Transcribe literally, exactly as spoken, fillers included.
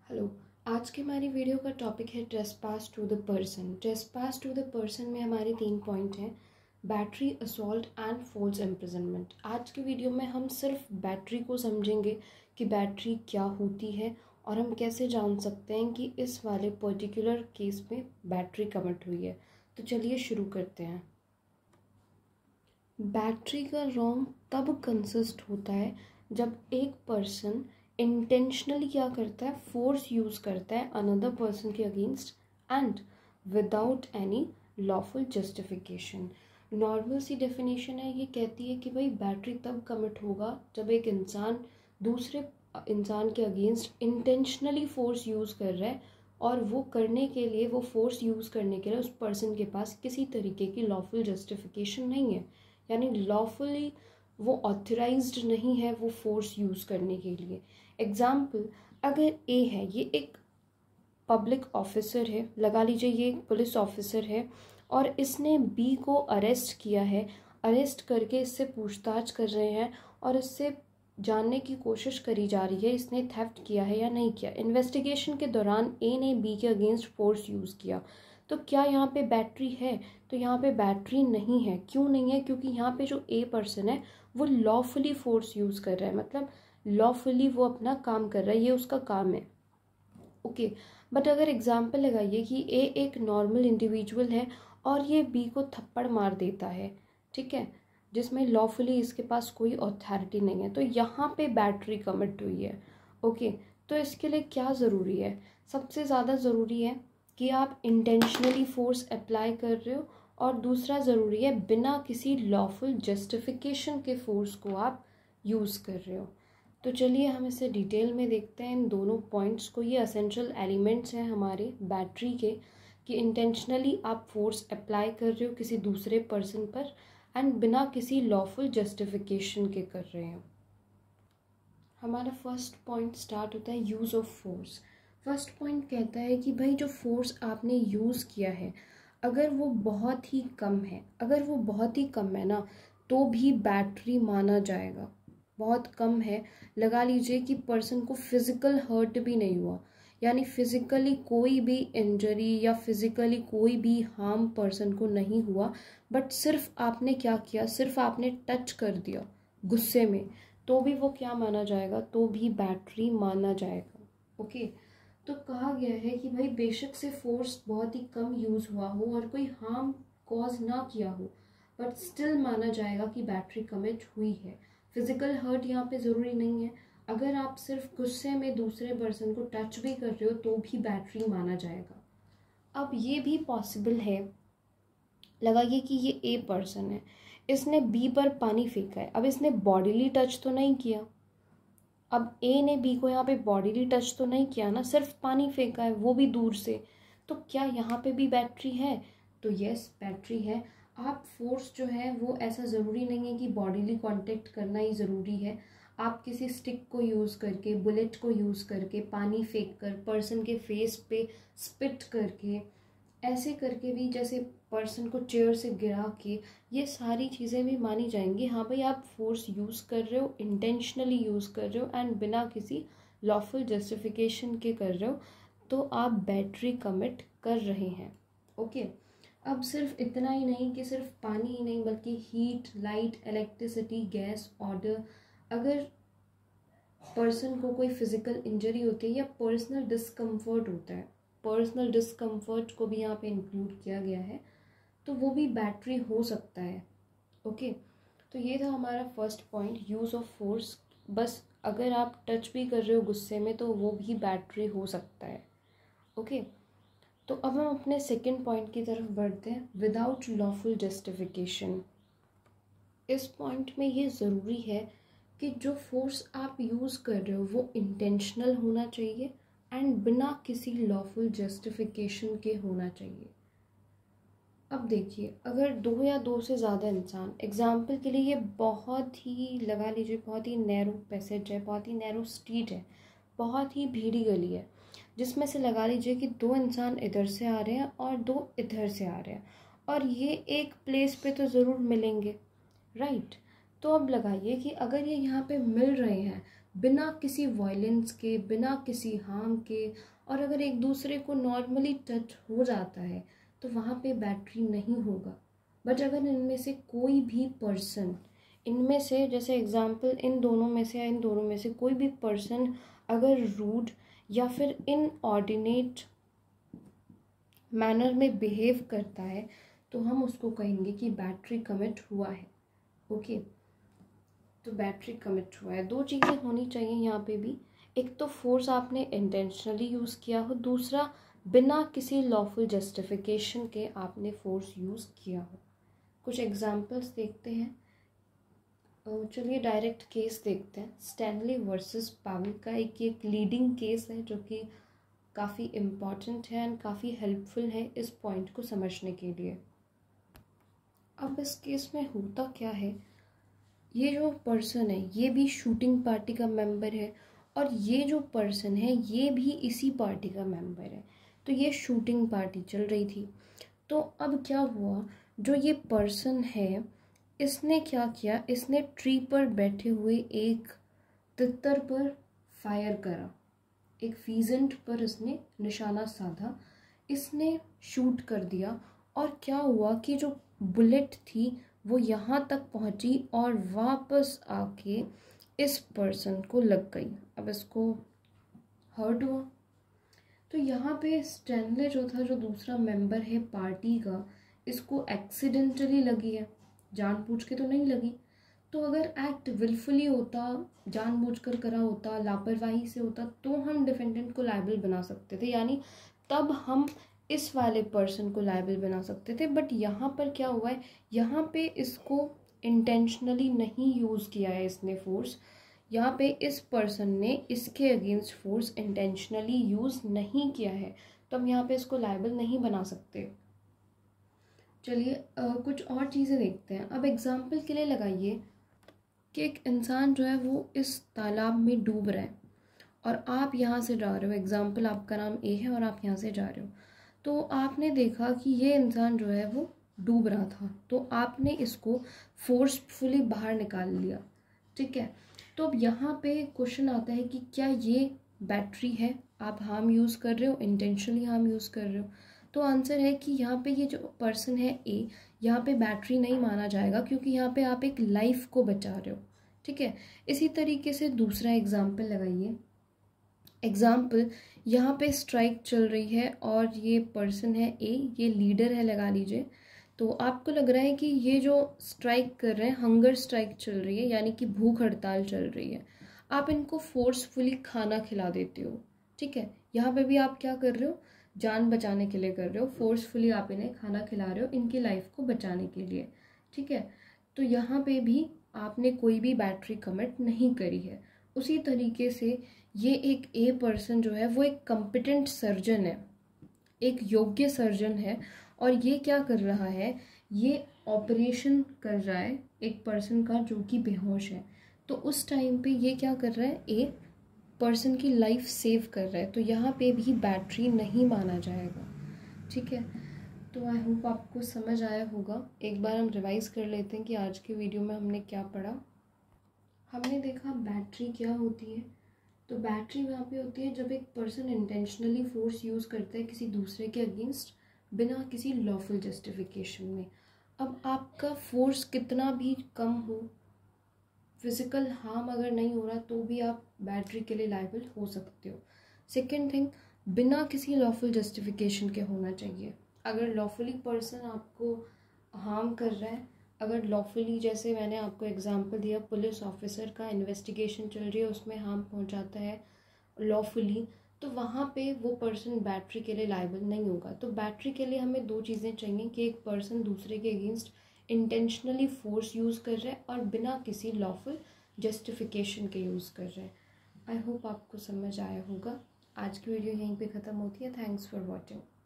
Hello. आज की हमारी वीडियो का टॉपिक है trespass to the person. Trespass to the person में हमारे तीन पॉइंट हैं: battery, assault and force imprisonment. आज की वीडियो में हम सिर्फ बैटरी को समझेंगे कि बैटरी क्या होती है और हम कैसे जान सकते हैं कि इस वाले पर्टिकुलर केस में बैटरी कमिट हुई है। तो चलिए शुरू करते हैं। बैटरी का रॉन्ग तब कंसिस्ट होता है जब एक पर्सन इंटेंशनली क्या करता है, फोर्स यूज़ करता है अनदर पर्सन के against and without any lawful justification. Normal सी डेफिनेशन है, ये कहती है कि भाई बैटरी तब कमिट होगा जब एक इंसान दूसरे इंसान के अगेंस्ट इंटेंशनली फोर्स यूज़ कर रहा है और वो करने के लिए वो फोर्स यूज़ करने के लिए उस पर्सन के पास किसी तरीके की लॉफुल जस्टिफिकेशन नहीं है, यानी लॉफुली वो ऑथराइज्ड नहीं है वो फोर्स यूज़ करने के लिए। एग्जाम्पल, अगर ए है, ये एक पब्लिक ऑफिसर है, लगा लीजिए ये एक पुलिस ऑफिसर है और इसने बी को अरेस्ट किया है। अरेस्ट करके इससे पूछताछ कर रहे हैं और इससे जानने की कोशिश करी जा रही है इसने थेफ्ट किया है या नहीं किया। इन्वेस्टिगेशन के दौरान ए ने बी के अगेंस्ट फोर्स यूज़ किया, तो क्या यहाँ पे बैटरी है? तो यहाँ पे बैटरी नहीं है। क्यों नहीं है? क्योंकि यहाँ पे जो ए पर्सन है वो लॉफुली फोर्स यूज़ कर रहा है, मतलब लॉफुली वो अपना काम कर रहा है, ये उसका काम है। ओके, बट अगर एग्जाम्पल लगाइए कि ए एक नॉर्मल इंडिविजुअल है और ये बी को थप्पड़ मार देता है, ठीक है, जिसमें लॉफुली इसके पास कोई अथॉरिटी नहीं है, तो यहाँ पे बैटरी कमिट हुई है। ओके, तो इसके लिए क्या ज़रूरी है? सबसे ज़्यादा ज़रूरी है कि आप इंटेंशनली फोर्स अप्लाई कर रहे हो, और दूसरा ज़रूरी है बिना किसी लॉफुल जस्टिफिकेशन के फोर्स को आप यूज़ कर रहे हो। तो चलिए हम इसे डिटेल में देखते हैं इन दोनों पॉइंट्स को। ये असेंशियल एलिमेंट्स हैं हमारे बैटरी के, कि इंटेंशनली आप फोर्स अप्लाई कर रहे हो किसी दूसरे पर्सन पर एंड बिना किसी लॉफुल जस्टिफिकेशन के कर रहे हो। हमारा फर्स्ट पॉइंट स्टार्ट होता है use of force. First point कहता है कि भाई जो फोर्स आपने यूज़ किया है अगर वो बहुत ही कम है, अगर वो बहुत ही कम है ना, तो भी बैटरी माना जाएगा। बहुत कम है, लगा लीजिए कि पर्सन को फिज़िकल हर्ट भी नहीं हुआ, यानी फिज़िकली कोई भी इंजरी या फिज़िकली कोई भी हार्म पर्सन को नहीं हुआ, बट सिर्फ आपने क्या किया, सिर्फ आपने टच कर दिया गुस्से में, तो भी वो क्या माना जाएगा? तो भी बैटरी माना जाएगा। ओके, तो कहा गया है कि भाई बेशक से फोर्स बहुत ही कम यूज़ हुआ हो और कोई हार्म कॉज ना किया हो, बट स्टिल माना जाएगा कि बैटरी कमिट हुई है। फिजिकल हर्ट यहाँ पे ज़रूरी नहीं है, अगर आप सिर्फ गुस्से में दूसरे पर्सन को टच भी कर रहे हो तो भी बैटरी माना जाएगा। अब ये भी पॉसिबल है, लगाइए कि ये ए पर्सन है, इसने बी पर पानी फेंका है, अब इसने बॉडीली टच तो नहीं किया, अब ए ने बी को यहाँ पे बॉडीली टच तो नहीं किया ना, सिर्फ पानी फेंका है, वो भी दूर से, तो क्या यहाँ पे भी बैटरी है? तो यस, बैटरी है। आप फोर्स जो है वो ऐसा ज़रूरी नहीं है कि बॉडीली कांटेक्ट करना ही ज़रूरी है। आप किसी स्टिक को यूज़ करके, बुलेट को यूज़ करके, पानी फेंक कर, पर्सन के फेस पे स्पिट करके, ऐसे करके भी, जैसे पर्सन को चेयर से गिरा के, ये सारी चीज़ें भी मानी जाएंगी। हाँ भाई, आप फोर्स यूज़ कर रहे हो, इंटेंशनली यूज़ कर रहे हो एंड बिना किसी लॉफुल जस्टिफिकेशन के कर रहे हो, तो आप बैटरी कमिट कर रहे हैं। ओके, अब सिर्फ इतना ही नहीं कि सिर्फ पानी ही नहीं, बल्कि heat, light, electricity, gas, order, अगर पर्सन को कोई फिजिकल इंजरी होती है या पर्सनल डिस्कम्फर्ट होता है, पर्सनल डिस्कम्फर्ट को भी यहाँ पे इंक्लूड किया गया है, तो वो भी बैटरी हो सकता है। ओके, तो ये था हमारा first point, use of force. बस अगर आप टच भी कर रहे हो गुस्से में तो वो भी बैटरी हो सकता है। ओके, तो अब हम अपने सेकंड पॉइंट की तरफ बढ़ते हैं, विदाउट लॉफुल जस्टिफिकेशन। इस पॉइंट में ये ज़रूरी है कि जो फोर्स आप यूज़ कर रहे हो वो इंटेंशनल होना चाहिए एंड बिना किसी लॉफुल जस्टिफिकेशन के होना चाहिए। अब देखिए, अगर दो या दो से ज़्यादा इंसान, एग्जाम्पल के लिए ये बहुत ही, लगा लीजिए बहुत ही नैरो पैसेज है, बहुत ही नैरो स्ट्रीट है, बहुत ही भीड़ी गली है, जिसमें से लगा लीजिए कि दो इंसान इधर से आ रहे हैं और दो इधर से आ रहे हैं, और ये एक प्लेस पे तो ज़रूर मिलेंगे, राइट? तो अब लगाइए कि अगर ये यहाँ पे मिल रहे हैं बिना किसी वायलेंस के, बिना किसी हार्म के, और अगर एक दूसरे को नॉर्मली टच हो जाता है तो वहाँ पे बैटरी नहीं होगा। बट अगर इनमें से कोई भी पर्सन, इनमें से जैसे एग्जांपल इन दोनों में से या इन दोनों में से कोई भी पर्सन अगर रूड या फिर इनऑर्डिनेट मैनर में बिहेव करता है तो हम उसको कहेंगे कि बैटरी कमिट हुआ है। ओके, तो बैटरी कमिट हुआ है। दो चीज़ें होनी चाहिए यहाँ पे भी, एक तो फोर्स आपने इंटेंशनली यूज़ किया हो, दूसरा बिना किसी लॉफुल जस्टिफिकेशन के आपने फोर्स यूज़ किया हो। कुछ एग्जांपल्स देखते हैं। चलिए डायरेक्ट केस देखते हैं। स्टैनली वर्सेस पावेल का एक एक लीडिंग केस है जो कि काफ़ी इम्पॉर्टेंट है एंड काफ़ी हेल्पफुल है इस पॉइंट को समझने के लिए। अब इस केस में होता क्या है, ये जो पर्सन है ये भी शूटिंग पार्टी का मेंबर है और ये जो पर्सन है ये भी इसी पार्टी का मेंबर है। तो ये शूटिंग पार्टी चल रही थी। तो अब क्या हुआ, जो ये पर्सन है इसने क्या किया, इसने ट्री पर बैठे हुए एक तितर पर फायर करा, एक फीजेंट पर इसने निशाना साधा, इसने शूट कर दिया। और क्या हुआ कि जो बुलेट थी वो यहाँ तक पहुँची और वापस आके इस पर्सन को लग गई। अब इसको हर्ट हुआ। तो यहाँ पे स्टैनले जो था, जो दूसरा मेंबर है पार्टी का, इसको एक्सीडेंटली लगी है, जानबूझ के तो नहीं लगी। तो अगर एक्ट विलफुली होता, जानबूझकर करा होता, लापरवाही से होता, तो हम डिफेंडेंट को लायबल बना सकते थे, यानी तब हम इस वाले पर्सन को लायबल बना सकते थे। बट यहाँ पर क्या हुआ है, यहाँ पे इसको इंटेंशनली नहीं यूज़ किया है इसने फोर्स। यहाँ पे इस पर्सन ने इसके अगेंस्ट फोर्स इंटेंशनली यूज़ नहीं किया है, तो हम यहाँ पे इसको लायबल नहीं बना सकते। चलिए कुछ और चीज़ें देखते हैं। अब एग्जाम्पल के लिए लगाइए कि एक इंसान जो है वो इस तालाब में डूब रहा है और आप यहाँ से जा रहे हो, एग्जाम्पल आपका नाम ए है और आप यहाँ से जा रहे हो। तो आपने देखा कि ये इंसान जो है वो डूब रहा था, तो आपने इसको फोर्सफुली बाहर निकाल लिया, ठीक है। तो अब यहाँ पे क्वेश्चन आता है कि क्या ये बैटरी है, आप हार्म यूज़ कर रहे हो, इंटेंशनली हार्म यूज़ कर रहे हो। तो आंसर है कि यहाँ पे ये जो पर्सन है ए, यहाँ पे बैटरी नहीं माना जाएगा क्योंकि यहाँ पे आप एक लाइफ को बचा रहे हो, ठीक है। इसी तरीके से दूसरा एग्जाम्पल लगाइए। एग्जाम्पल यहाँ पे स्ट्राइक चल रही है और ये पर्सन है ए, ये लीडर है लगा लीजिए। तो आपको लग रहा है कि ये जो स्ट्राइक कर रहे हैं, हंगर स्ट्राइक चल रही है, यानी कि भूख हड़ताल चल रही है। आप इनको फोर्सफुली खाना खिला देते हो, ठीक है। यहाँ पे भी आप क्या कर रहे हो, जान बचाने के लिए कर रहे हो, फोर्सफुली आप इन्हें खाना खिला रहे हो इनकी लाइफ को बचाने के लिए, ठीक है। तो यहाँ पे भी आपने कोई भी बैटरी कमिट नहीं करी है। उसी तरीके से ये एक ए पर्सन जो है वो एक कॉम्पिटेंट सर्जन है, एक योग्य सर्जन है, और ये क्या कर रहा है, ये ऑपरेशन कर रहा है एक पर्सन का जो कि बेहोश है। तो उस टाइम पे ये क्या कर रहा है, ए पर्सन की लाइफ सेव कर रहा है, तो यहाँ पे भी बैटरी नहीं माना जाएगा, ठीक है। तो आई होप आपको समझ आया होगा। एक बार हम रिवाइज कर लेते हैं कि आज के वीडियो में हमने क्या पढ़ा। हमने देखा बैटरी क्या होती है। तो बैटरी वहाँ पे होती है जब एक पर्सन इंटेंशनली फोर्स यूज़ करता है किसी दूसरे के अगेंस्ट बिना किसी लॉफुल जस्टिफिकेशन में। अब आपका फोर्स कितना भी कम हो, फिजिकल हार्म अगर नहीं हो रहा, तो भी आप बैटरी के लिए लायबल हो सकते हो। सेकेंड थिंग, बिना किसी लॉफुल जस्टिफिकेशन के होना चाहिए। अगर लॉफुली पर्सन आपको हार्म कर रहा है, अगर लॉफुली, जैसे मैंने आपको एग्जांपल दिया, पुलिस ऑफिसर का इन्वेस्टिगेशन चल रही है, उसमें हार्म पहुंचाता है लॉफुली, तो वहाँ पे वो पर्सन बैटरी के लिए लायबल नहीं होगा। तो बैटरी के लिए हमें दो चीज़ें चाहिए कि एक पर्सन दूसरे के अगेंस्ट इंटेंशनली फोर्स यूज़ कर रहा है और बिना किसी लॉफुल जस्टिफिकेशन के यूज़ कर रहा है। आई होप आपको समझ आया होगा। आज की वीडियो यहीं पे ख़त्म होती है। Thanks for watching.